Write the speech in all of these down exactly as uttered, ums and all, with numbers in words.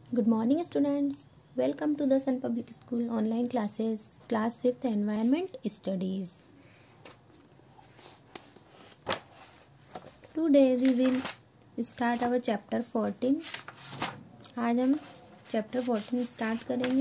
Good morning, students. Welcome to the Sun Public School online classes, class fifth Environment Studies. Today we will start our chapter fourteen. आज हम chapter fourteen start करेंगे.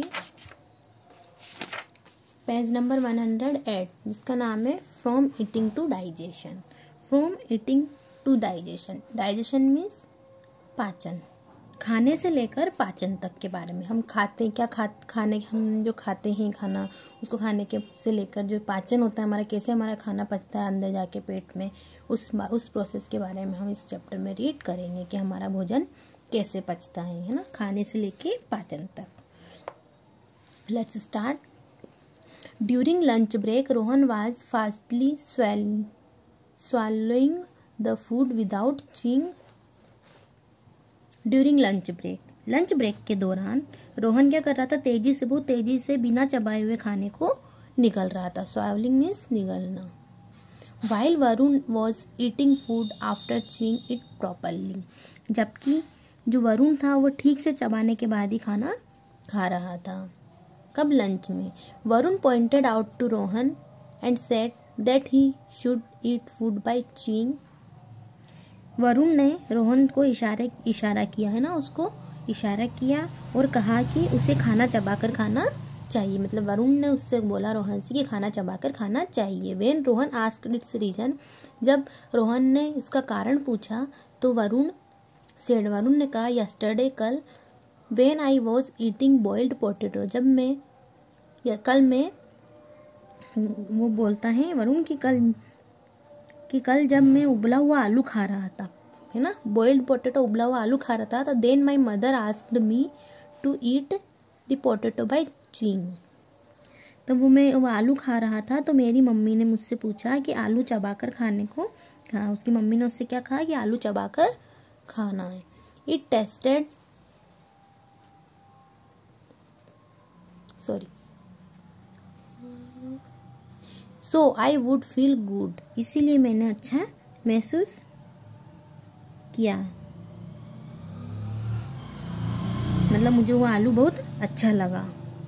Page number one hundred eight, जिसका नाम है From Eating to Digestion. From Eating to Digestion. Digestion means पाचन. खाने से लेकर पाचन तक के बारे में. हम खाते हैं क्या, खा खाने हम जो खाते हैं खाना, उसको खाने के से लेकर जो पाचन होता है हमारा, कैसे हमारा खाना पचता है अंदर जाके पेट में, उस उस प्रोसेस के बारे में हम इस चैप्टर में रीड करेंगे कि हमारा भोजन कैसे पचता है है ना, खाने से लेके पाचन तक. Let's start. During lunch break Rohan was fastly swallowing the food without chewing. During lunch break, lunch break के दौरान रोहन क्या कर रहा था, तेजी से बहुत तेजी से बिना चबाए हुए खाने को निगल रहा था. स्वैलिंग मीन्स निगलना. While Varun was eating food after chewing it properly, जबकि जो वरुण था वो ठीक से चबाने के बाद ही खाना खा रहा था. कब, लंच में. Varun pointed out to Rohan and said that he should eat food by chewing. Varun ने रोहन को इशारे इशारा किया है ना, उसको इशारा किया और कहा कि उसे खाना चबाकर खाना चाहिए. मतलब वरुण ने उससे बोला रोहन से कि खाना चबाकर खाना चाहिए. When Rohan asked its reason, जब रोहन ने इसका कारण पूछा तो वरुण सेड वरुण ने कहा यस्टरडे कल, when I was eating boiled potato, जब मैं या कल मैं वो बोलता है वरुण की कल कि कल जब मैं उबला हुआ आलू खा रहा था, है ना, बॉइल्ड पोटैटो उबला हुआ आलू खा रहा था, तो then my mother asked me to eat the potato by chewing. तो वो मैं वो आलू खा रहा था तो मेरी मम्मी ने मुझसे पूछा कि आलू चबाकर खाने को कहा. उसकी मम्मी ने उससे क्या कहा कि आलू चबाकर खाना है. It tasted sorry so I would feel good, इसीलिए मैंने अच्छा महसूस किया. मतलब मुझे वो आलू बहुत अच्छा लगा.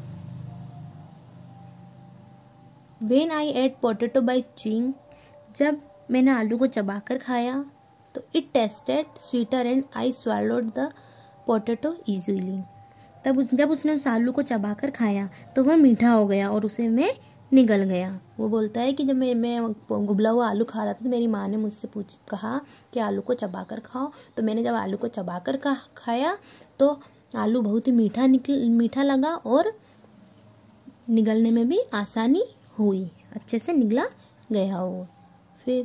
When I ate potato by chewing, जब मैंने आलू को चबाकर खाया तो it tasted sweeter and I swallowed the potato easily. तब उस, जब उसने उस आलू को चबाकर खाया तो वह मीठा हो गया और उसे मैं निगल गया. वो बोलता है कि जब मैं मैं उबला हुआ आलू खा रहा था तो मेरी माँ ने मुझसे पूछ कहा कि आलू को चबाकर खाओ, तो मैंने जब आलू को चबाकर खा खाया तो आलू बहुत ही मीठा निकल मीठा लगा और निगलने में भी आसानी हुई, अच्छे से निगला गया वो. फिर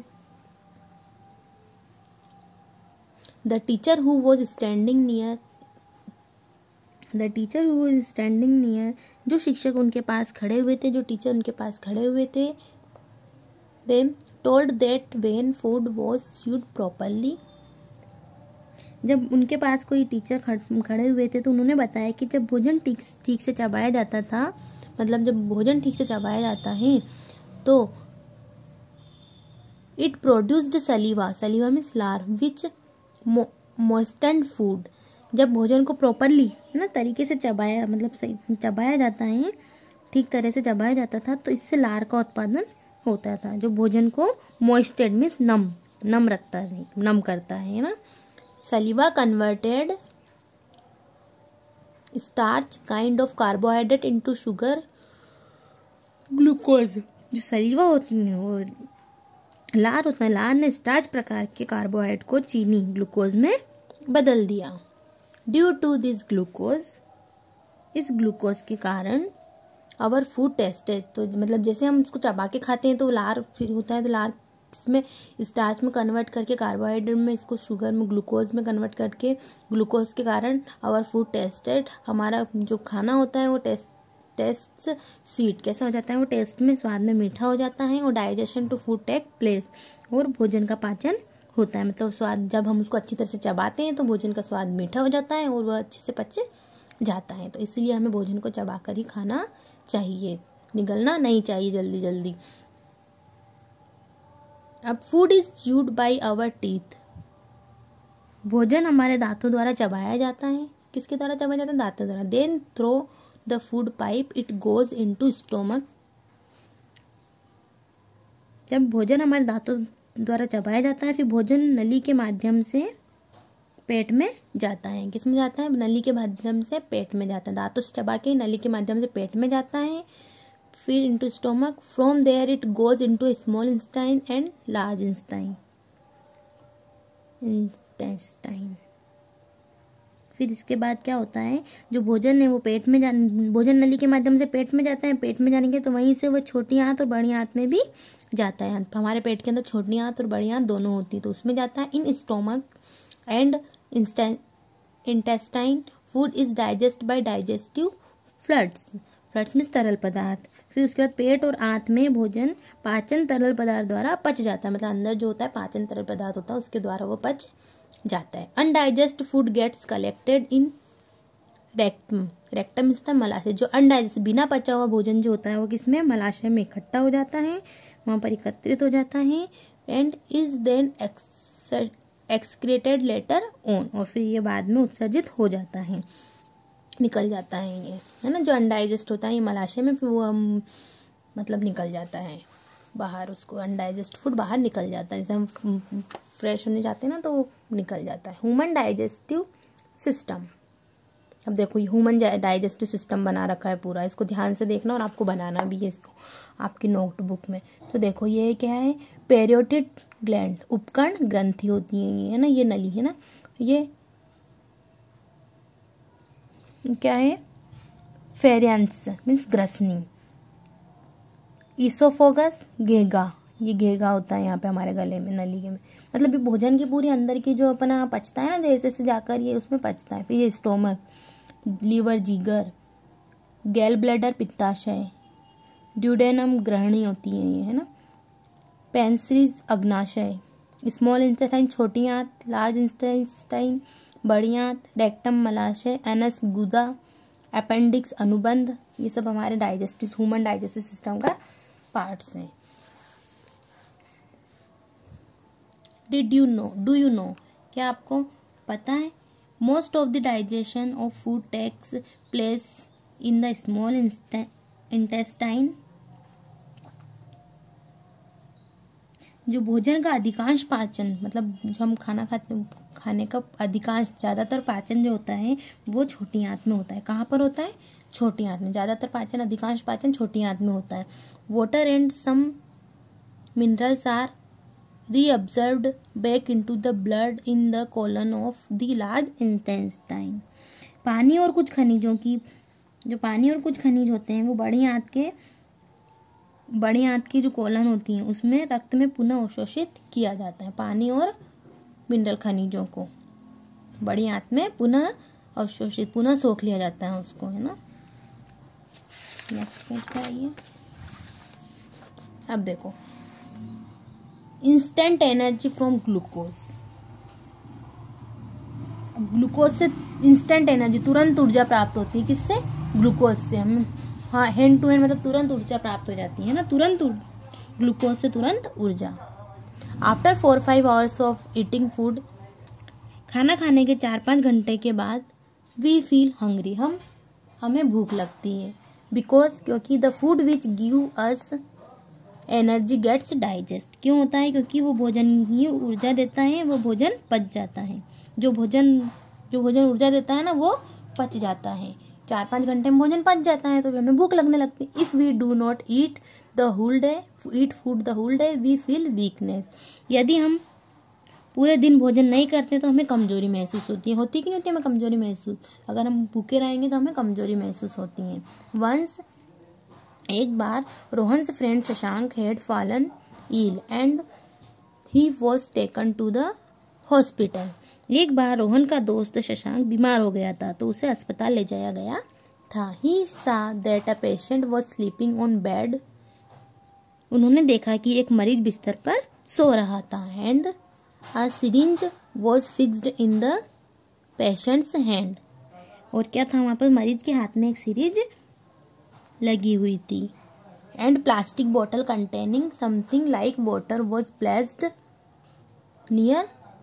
the teacher who was standing near the teacher who was standing near जो शिक्षक उनके पास खड़े हुए थे, जो टीचर उनके पास खड़े हुए थे, them told that when food was chewed properly. जब उनके पास कोई टीचर खड़े हुए थे तो उन्होंने बताया कि जब भोजन ठीक ठीक से चबाया जाता था, मतलब जब भोजन ठीक से चबाया जाता है तो it produced saliva. Saliva means लार विच मोइस्टेंड फूड. जब भोजन को प्रॉपरली है ना तरीके से चबाया, मतलब सही चबाया जाता है, ठीक तरह से चबाया जाता था तो इससे लार का उत्पादन होता था, जो भोजन को मॉइस्टेड मीन्स नम नम रखता है, नम करता है ना. Saliva converted starch kind of carbohydrate into sugar glucose. जो सलीवा होती है वो लार होता है, लार ने स्टार्च प्रकार के कार्बोहाइड्रेट को चीनी ग्लूकोज में बदल दिया. ड्यू टू दिस ग्लूकोज, इस ग्लूकोज के कारण आवर फूड टेस्टेज, तो मतलब जैसे हम उसको चबा के खाते हैं तो लार फिर होता है, तो लार इसमें स्टार्च में कन्वर्ट करके कार्बोहाइड्रेट में, इसको शुगर में ग्लूकोज में कन्वर्ट करके ग्लूकोज के कारण आवर फूड टेस्टेड, हमारा जो खाना होता है वो टेस्ट टेस्ट स्वीट कैसा हो जाता है, वो टेस्ट में स्वाद में मीठा हो जाता है. और digestion to food take place, और भोजन का पाचन होता है. मतलब स्वाद जब हम उसको अच्छी तरह से चबाते हैं तो भोजन का स्वाद मीठा हो जाता है और वह अच्छे से पच जाता है. तो इसलिए हमें भोजन को चबाकर ही खाना चाहिए, निगलना नहीं चाहिए जल्दी जल्दी. अब food is chewed by our teeth, भोजन हमारे दांतों द्वारा चबाया जाता है. किसके द्वारा चबाया जाता है? दांतों द्वारा। Then through the food pipe it goes into stomach. जब भोजन हमारे दांतों द्वारा चबाया जाता है फिर भोजन नली के माध्यम से पेट में जाता है। किस में जाता है? नली के माध्यम से पेट में जाता है। दांतों से चबा के नली के माध्यम से पेट में जाता है, फिर into stomach. From there it goes into small intestine and large intestine intestine फिर इसके बाद क्या होता है, जो भोजन है वो पेट में जा भोजन नली के माध्यम से पेट में जाता है। पेट में जाने के तो वहीं से वो छोटी आंत और बड़ी आंत में भी जाता है। हमारे पेट के अंदर छोटी आंत और बड़ी आंत दोनों होती है, तो उसमें जाता है। In stomach and intestine food is digest by digestive fluids. Fluids means तरल पदार्थ। फिर उसके बाद पेट और आंत में भोजन पाचन तरल पदार्थ द्वारा पच जाता है। मतलब अंदर जो होता है पाचन तरल पदार्थ होता है उसके द्वारा वो पच जाता है। Undigest food gets collected in rectum. Rectum होता है मलाशय। जो अनडाइजेस्ट बिना पचा हुआ भोजन जो होता है वो किसमें? मलाशय में इकट्ठा हो जाता है, वहां पर एकत्रित हो जाता है। And is then excreted later on. और फिर ये बाद में उत्सर्जित हो जाता है, निकल जाता है ये, है ना। जो अनडाइजेस्ट होता है ये मलाशय में फिर वो हम, मतलब निकल जाता है बाहर। उसको अनडाइजेस्ट फूड बाहर निकल जाता है। जैसे हम फ्रेश होने जाते हैं ना तो वो निकल जाता है। Human digestive system. अब देखो ये ह्यूमन डाइजेस्टिव सिस्टम बना रखा है पूरा, इसको ध्यान से देखना और आपको बनाना भी है इसको आपकी नोटबुक में। तो देखो ये क्या है? पेरियोटिड ग्लैंड, उपकर्ण ग्रंथि होती है ये, है ना। ये नली है ना। ये क्या है? फेरियंस मीन्स ग्रसनी। ईसोफोगस, घेगा। ये घेगा होता है यहाँ पे हमारे गले में, नली के में। मतलब ये भोजन की पूरी अंदर की जो अपना पचता है ना, जैसे से जाकर ये उसमें पचता है। फिर ये स्टोमक, लीवर, जिगर, गैल ब्लैडर, पित्ताशय, ड्यूडेनम ग्रहणी होती है ये, है ना। पेंसिस, अग्नाशय, स्मॉल इंटेस्टाइन छोटी आंत, लार्ज इंटेस्टाइन बड़ी आंत, रेक्टम मलाशय, एनस गुदा, अपेंडिक्स अनुबंध। ये सब हमारे डाइजेस्टिव ह्यूमन डाइजेस्टिव सिस्टम का पार्ट्स हैं। Did you know do you know क्या आपको पता है? Most of the digestion of food takes place in the small intestine. जो भोजन का अधिकांश पाचन, मतलब जो हम खाना खाते खाने का अधिकांश ज्यादातर पाचन जो होता है वो छोटी आंत में होता है। कहाँ पर होता है? छोटी आंत में। ज्यादातर पाचन, अधिकांश पाचन छोटी आंत में होता है। Water and some minerals are reabsorbed back into the blood in the colon of the large intestine। पानी और कुछ खनिजों की जो पानी और कुछ खनिज होते हैं वो बड़ी आंत के बड़ी आंत की जो कोलन होती है उसमें रक्त में पुनः अवशोषित किया जाता है। पानी और मिनरल खनिजों को बड़ी आंत में पुनः अवशोषित, पुनः सोख लिया जाता है उसको, है ना। नेक्स्ट पेज पे आइए। अब देखो instant energy from glucose. Glucose से इंस्टेंट एनर्जी, तुरंत ऊर्जा प्राप्त होती है। किससे? ग्लूकोज से। हम हाँ हैंड टू हैंड मतलब तुरंत ऊर्जा प्राप्त हो जाती है ना, तुरंत ग्लूकोज से तुरंत ऊर्जा। After four five hours of eating food, खाना खाने के चार पाँच घंटे के बाद, वी फील हंग्री, हम हमें भूख लगती है। बिकॉज क्योंकि the food which give us energy gets digest. क्यों होता है? क्योंकि वो भोजन ही ऊर्जा देता है, वो भोजन पच जाता है। जो भोजन जो भोजन ऊर्जा देता है ना वो पच जाता है। चार पाँच घंटे में भोजन पच जाता है तो हमें भूख लगने लगती है। If we do not eat the whole day eat food the whole day we feel weakness. यदि हम पूरे दिन भोजन नहीं करते तो हमें कमजोरी महसूस होती है। होती कि नहीं होती हमें कमजोरी महसूस? अगर हम भूखे रहेंगे तो हमें कमजोरी महसूस होती है। वंस एक बार Rohan's friend Shashank had fallen ill and he was taken to the hospital. एक बार रोहन का दोस्त शशांक बीमार हो गया था तो उसे अस्पताल ले जाया गया था। He saw that a patient was sleeping on bed. उन्होंने देखा कि एक मरीज बिस्तर पर सो रहा था। And a syringe was fixed in the patient's hand. और क्या था वहाँ पर? मरीज के हाथ में एक सिरिंज लगी हुई थी। And plastic bottle containing something like water was placed near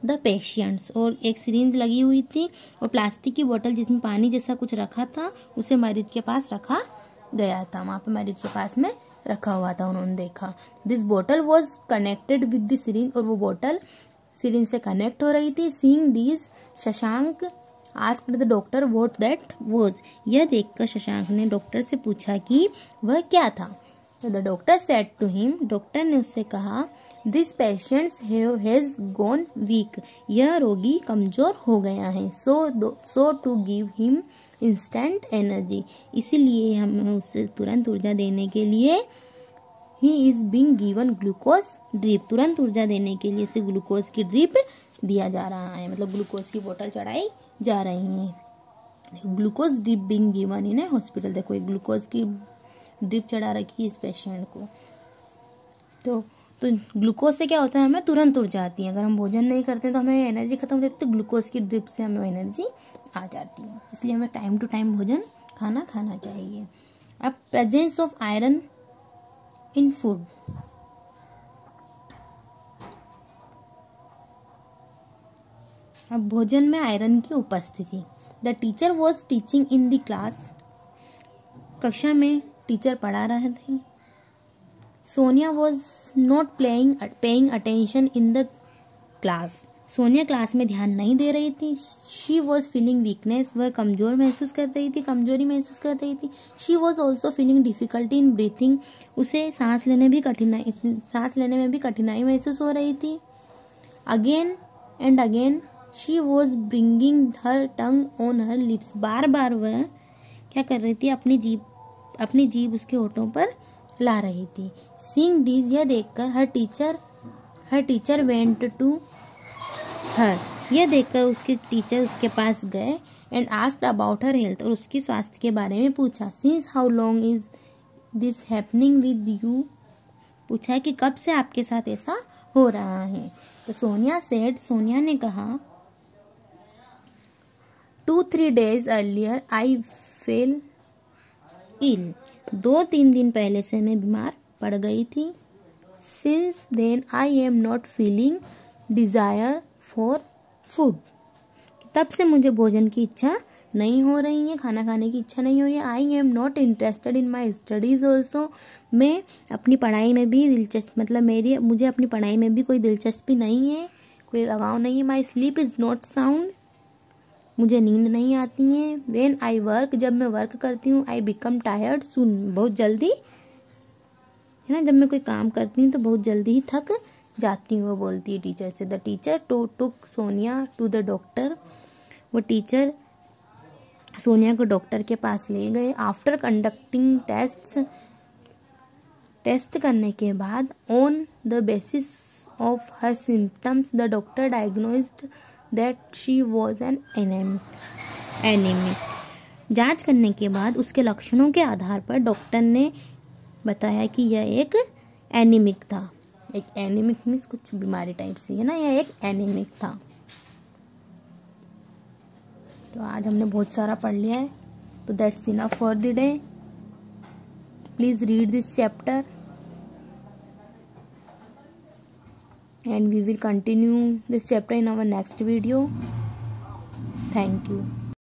the patients, और एक सिरिंज लगी हुई थी और प्लास्टिक की बोतल जिसमें पानी जैसा कुछ रखा था उसे मरीज के पास रखा गया था, वहाँ पे मरीज के पास में रखा हुआ था, उन्होंने देखा। दिस बोतल was connected with the syringe, और वो बोतल सिरिंज से कनेक्ट हो रही थी। Seeing this Shashank asked the doctor what that was, यह देखकर शशांक ने डॉक्टर से पूछा कि वह क्या था। तो the doctor said to him, doctor ने उससे कहा, this patients has gone weak, यह रोगी कमजोर हो गया है। So so to give him instant energy, इसीलिए हमें उसे तुरंत ऊर्जा देने के लिए he is being given glucose drip, तुरंत ऊर्जा देने के लिए इसे ग्लूकोज की ड्रिप दिया जा रहा है, मतलब ग्लूकोज की बोतल चढ़ाई जा रही है। Glucose drip being given in a hospital, देखो एक ग्लूकोज की ड्रिप चढ़ा रखी है इस पेशेंट को। तो तो ग्लूकोज से क्या होता है, हमें तुरंत ऊर्जा आती है। अगर हम भोजन नहीं करते तो हमें एनर्जी खत्म हो जाती है, तो ग्लूकोज की ड्रिप से हमें एनर्जी आ जाती है। इसलिए हमें टाइम टू टाइम भोजन खाना खाना चाहिए। अब presence of iron in food, अब भोजन में आयरन की उपस्थिति। The teacher was teaching in the class, कक्षा में टीचर पढ़ा रहे थे। Sonia was not playing paying attention in the class, Sonia class में ध्यान नहीं दे रही थी। शी वॉज फीलिंग वीकनेस, वह कमजोर महसूस कर रही थी, कमजोरी महसूस कर रही थी। She was also feeling difficulty in breathing, उसे सांस लेने भी कठिनाई सांस लेने में भी कठिनाई महसूस हो रही थी। Again and again she was bringing her tongue on her lips, बार बार वह क्या कर रही थी, अपनी जीभ अपनी जीभ उसके होठों पर ला रही थी। सीइंग दिस, यह देखकर her teacher her teacher went to her, यह देखकर उसके टीचर उसके पास गए। And asked about her health, और उसकी स्वास्थ्य के बारे में पूछा। Since how long is this happening with you, पूछा कि कब से आपके साथ ऐसा हो रहा है। तो सोनिया सेड, सोनिया ने कहा, two three days earlier I fell ill, दो तीन दिन पहले से मैं बीमार पड़ गई थी। Since then I am not feeling desire for food, तब से मुझे भोजन की इच्छा नहीं हो रही है, खाना खाने की इच्छा नहीं हो रही है। I am not interested in my studies also, मैं अपनी पढ़ाई में भी दिलचस्प मतलब मेरी मुझे अपनी पढ़ाई में भी कोई दिलचस्पी नहीं है, कोई लगाव नहीं है। My sleep is not sound, मुझे नींद नहीं आती है। वेन आई वर्क, जब मैं वर्क करती हूँ, आई बिकम टायर्ड सून, बहुत जल्दी है ना, जब मैं कोई काम करती हूँ तो बहुत जल्दी ही थक जाती हूँ, वो बोलती है टीचर से। The teacher to took Sonia to the doctor, वो टीचर सोनिया को डॉक्टर के पास ले गए। आफ्टर कंडक्टिंग टेस्ट टेस्ट करने के बाद, on the basis of her symptoms, the doctor diagnosed that she was an anaemic, जांच करने के बाद उसके लक्षणों के आधार पर डॉक्टर ने बताया कि यह एक एनीमिक था। एक एनीमिक मीन्स कुछ बीमारी टाइप सी है ना, यह एक एनीमिक था। तो आज हमने बहुत सारा पढ़ लिया है, तो that's enough for the day. Please read this chapter and we will continue this chapter in our next video. Thank you.